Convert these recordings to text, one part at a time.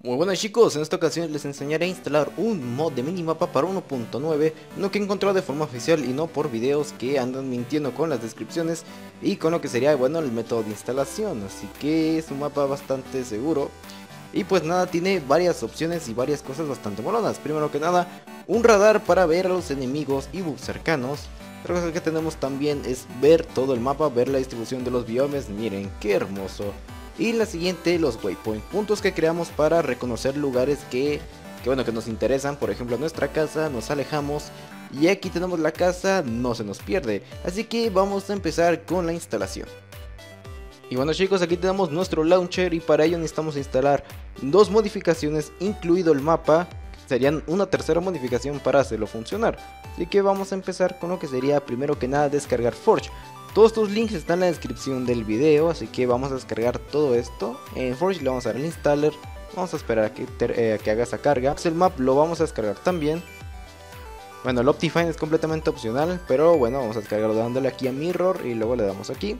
Muy buenas chicos, en esta ocasión les enseñaré a instalar un mod de minimapa para 1.9, no que he encontrado de forma oficial y no por videos que andan mintiendo con las descripciones y con lo que sería bueno el método de instalación, así que es un mapa bastante seguro. Y pues nada, tiene varias opciones y varias cosas bastante molonas. Primero que nada, un radar para ver a los enemigos y bugs cercanos. Otra cosa que tenemos también es ver todo el mapa, ver la distribución de los biomes, miren qué hermoso. Y la siguiente, los waypoint, puntos que creamos para reconocer lugares que nos interesan. Por ejemplo, nuestra casa, nos alejamos y aquí tenemos la casa, no se nos pierde. Así que vamos a empezar con la instalación. Y bueno chicos, aquí tenemos nuestro launcher y para ello necesitamos instalar dos modificaciones, incluido el mapa. Serían una tercera modificación para hacerlo funcionar. Así que vamos a empezar con lo que sería primero que nada descargar Forge. Todos estos links están en la descripción del video, así que vamos a descargar todo esto. En Forge le vamos a dar el installer, vamos a esperar a que haga esa carga. El map lo vamos a descargar también. Bueno, el Optifine es completamente opcional, pero bueno, vamos a descargarlo dándole aquí a Mirror y luego le damos aquí.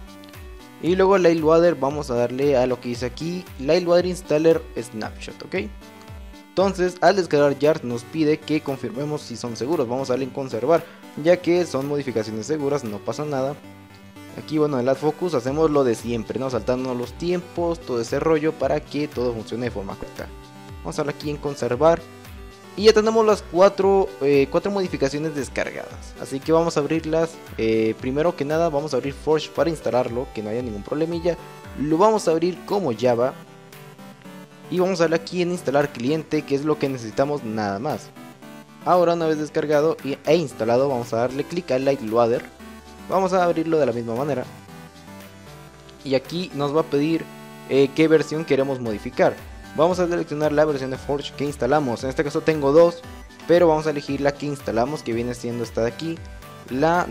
Y luego Lightwater vamos a darle a lo que dice aquí, Lightwater Installer Snapshot, ¿ok? Entonces al descargar Yard nos pide que confirmemos si son seguros, vamos a darle en conservar, ya que son modificaciones seguras, no pasa nada. Aquí bueno, en el Add Focus hacemos lo de siempre, ¿no? Saltando los tiempos, todo ese rollo para que todo funcione de forma correcta. Vamos a darle aquí en conservar. Y ya tenemos las cuatro modificaciones descargadas, así que vamos a abrirlas. Primero que nada vamos a abrir Forge para instalarlo, que no haya ningún problemilla. Lo vamos a abrir como Java. Y vamos a darle aquí en instalar cliente, que es lo que necesitamos nada más. Ahora una vez descargado e instalado vamos a darle clic al Lightwater. Vamos a abrirlo de la misma manera. Y aquí nos va a pedir qué versión queremos modificar. Vamos a seleccionar la versión de Forge que instalamos. En este caso tengo dos, pero vamos a elegir la que instalamos, que viene siendo esta de aquí, la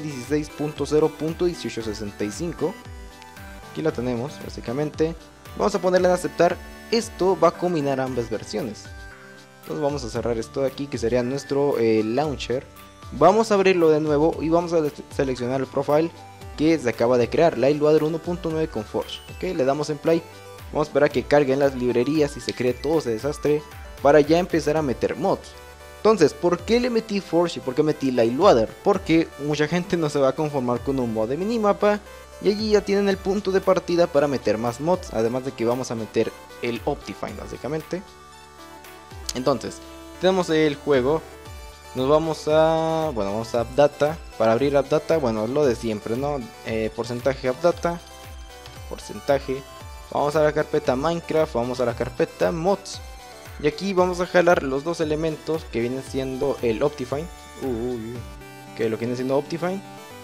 12.16.0.1865. Aquí la tenemos básicamente. Vamos a ponerle en aceptar. Esto va a combinar ambas versiones. Entonces vamos a cerrar esto de aquí, que sería nuestro launcher. Vamos a abrirlo de nuevo y vamos a seleccionar el profile que se acaba de crear, Lightwater 1.9 con Forge. ¿Okay? Le damos en play. Vamos a esperar a que carguen las librerías y se cree todo ese desastre para ya empezar a meter mods. Entonces, ¿por qué le metí Forge y por qué metí Lightwater? Porque mucha gente no se va a conformar con un mod de minimapa. Y allí ya tienen el punto de partida para meter más mods. Además de que vamos a meter el Optifine básicamente. Entonces, tenemos el juego. Nos vamos a... bueno, vamos a AppData. Para abrir AppData, bueno, lo de siempre, ¿no? Porcentaje AppData. Porcentaje. Vamos a la carpeta Minecraft. Vamos a la carpeta Mods. Y aquí vamos a jalar los dos elementos que vienen siendo el Optifine. Que lo que viene siendo Optifine.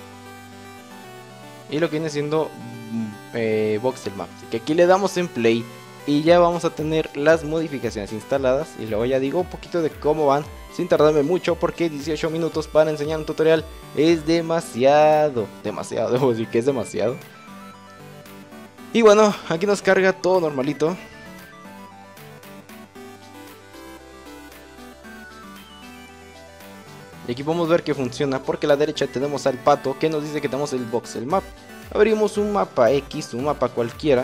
Y lo que viene siendo Voxel Map. Así que aquí le damos en play. Y ya vamos a tener las modificaciones instaladas. Y luego ya digo un poquito de cómo van, sin tardarme mucho, porque 18 minutos para enseñar un tutorial es demasiado. Demasiado, debo decir que es demasiado. Y bueno, aquí nos carga todo normalito. Y aquí podemos ver que funciona, porque a la derecha tenemos al pato que nos dice que tenemos el voxel map. Abrimos un mapa X, un mapa cualquiera.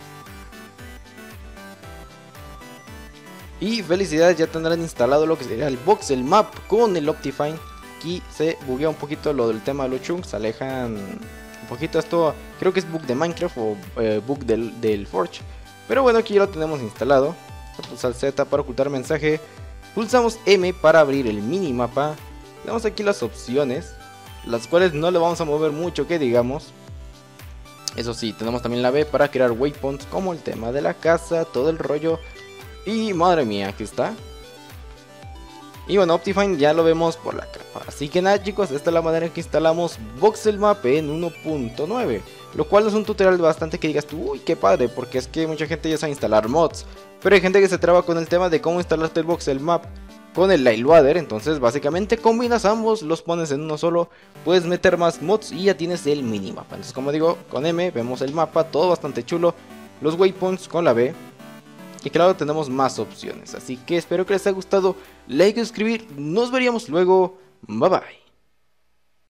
Y felicidades, ya tendrán instalado lo que sería el voxel map con el Optifine. Aquí se buguea un poquito lo del tema de los chunks, se alejan un poquito. Esto creo que es bug de Minecraft o bug del Forge. Pero bueno, aquí ya lo tenemos instalado. Pulsar Z para ocultar mensaje. Pulsamos M para abrir el minimapa. Tenemos aquí las opciones, las cuales no le vamos a mover mucho que digamos. Eso sí, tenemos también la B para crear waypoints, como el tema de la casa, todo el rollo. Y madre mía, aquí está. Y bueno, Optifine ya lo vemos por la capa. Así que nada chicos, esta es la manera en que instalamos Voxel Map en 1.9. Lo cual es un tutorial bastante que digas tú, uy qué padre, porque es que mucha gente ya sabe instalar mods. Pero hay gente que se traba con el tema de cómo instalarte el Voxel Map con el Lightwater. Entonces básicamente combinas ambos, los pones en uno solo, puedes meter más mods y ya tienes el minimapa. Entonces como digo, con M vemos el mapa, todo bastante chulo. Los waypoints con la B. Y claro, tenemos más opciones. Así que espero que les haya gustado. Like y suscribir. Nos veríamos luego. Bye bye.